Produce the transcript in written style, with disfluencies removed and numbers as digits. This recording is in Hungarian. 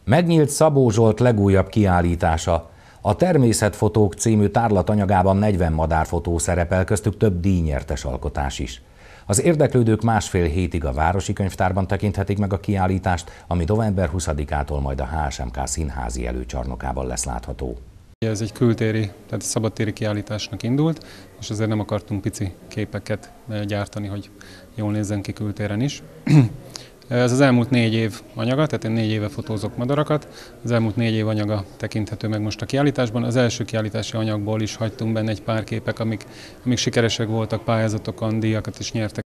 Megnyílt Szabó Zsolt legújabb kiállítása. A Természetfotók című tárlatanyagában 40 madárfotó szerepel, köztük több díjnyertes alkotás is. Az érdeklődők másfél hétig a Városi Könyvtárban tekinthetik meg a kiállítást, ami november 20-ától majd a HSMK színházi előcsarnokában lesz látható. Ez egy kültéri, tehát szabadtéri kiállításnak indult, és azért nem akartunk pici képeket gyártani, hogy jól nézzen ki kültéren is. Ez az elmúlt 4 év anyaga, tehát én 4 éve fotózok madarakat. Az elmúlt 4 év anyaga tekinthető meg most a kiállításban. Az első kiállítási anyagból is hagytunk benne egy pár képek, amik sikeresek voltak, pályázatokon díjakat is nyertek.